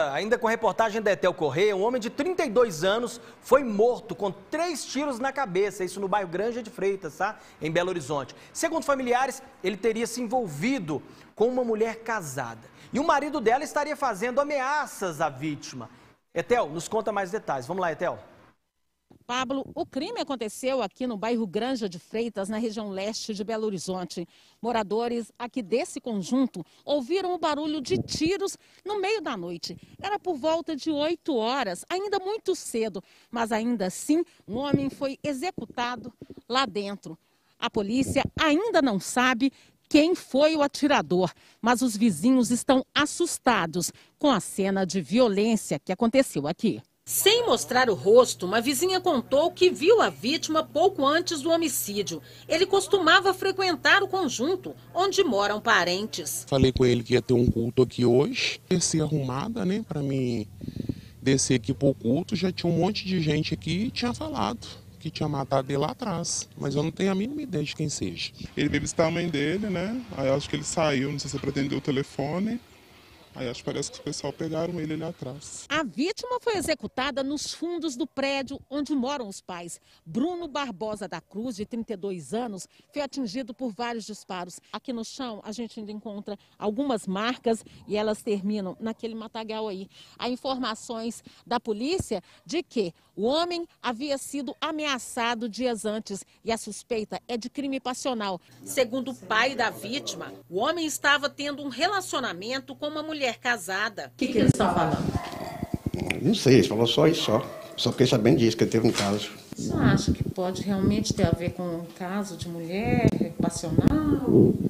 Ainda com a reportagem da Etel Correia, um homem de 32 anos foi morto com 3 tiros na cabeça, isso no bairro Granja de Freitas, tá? Em Belo Horizonte. Segundo familiares, ele teria se envolvido com uma mulher casada. E o marido dela estaria fazendo ameaças à vítima. Etel, nos conta mais detalhes. Vamos lá, Etel. Pablo, o crime aconteceu aqui no bairro Granja de Freitas, na região leste de Belo Horizonte. Moradores aqui desse conjunto ouviram o barulho de tiros no meio da noite. Era por volta de 8 horas, ainda muito cedo, mas ainda assim um homem foi executado lá dentro. A polícia ainda não sabe quem foi o atirador, mas os vizinhos estão assustados com a cena de violência que aconteceu aqui. Sem mostrar o rosto, uma vizinha contou que viu a vítima pouco antes do homicídio. Ele costumava frequentar o conjunto, onde moram parentes. Falei com ele que ia ter um culto aqui hoje. Desci arrumada, né, para mim descer aqui pro culto. Já tinha um monte de gente aqui e tinha falado que tinha matado ele lá atrás. Mas eu não tenho a mínima ideia de quem seja. Ele veio visitar a mãe dele, né? Aí eu acho que ele saiu, não sei se ele pretendeu o telefone. Aí acho que parece que o pessoal pegaram ele ali atrás. A vítima foi executada nos fundos do prédio onde moram os pais. Bruno Barbosa da Cruz, de 32 anos, foi atingido por vários disparos. Aqui no chão a gente ainda encontra algumas marcas e elas terminam naquele matagal aí. Há informações da polícia de que o homem havia sido ameaçado dias antes e a suspeita é de crime passional. Segundo o pai da vítima, o homem estava tendo um relacionamento com uma mulher casada. O que eles estão falando? Não sei, ele falou só isso, só fiquei sabendo disso, que ele teve um caso. Você acha que pode realmente ter a ver com um caso de mulher passional?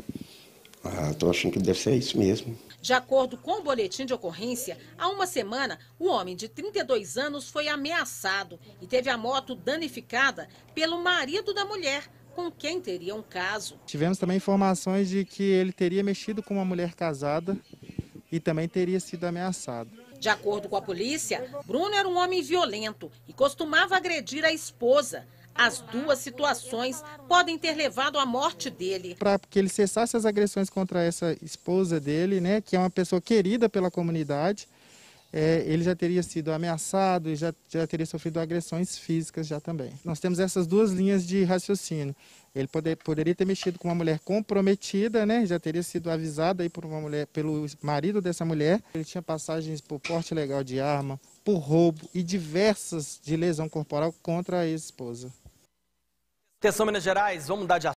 Tô achando que deve ser isso mesmo. De acordo com o boletim de ocorrência, há uma semana, o homem de 32 anos foi ameaçado e teve a moto danificada pelo marido da mulher, com quem teria um caso. Tivemos também informações de que ele teria mexido com uma mulher casada e também teria sido ameaçado. De acordo com a polícia, Bruno era um homem violento e costumava agredir a esposa. As duas situações podem ter levado à morte dele. Para que ele cessasse as agressões contra essa esposa dele, né, que é uma pessoa querida pela comunidade, ele já teria sido ameaçado e já teria sofrido agressões físicas já também. Nós temos essas duas linhas de raciocínio. Ele poderia ter mexido com uma mulher comprometida, né? Já teria sido avisado aí por uma mulher, pelo marido dessa mulher. Ele tinha passagens por porte ilegal de arma, por roubo e diversas de lesão corporal contra a ex-esposa. Atenção, Minas Gerais, vamos mudar de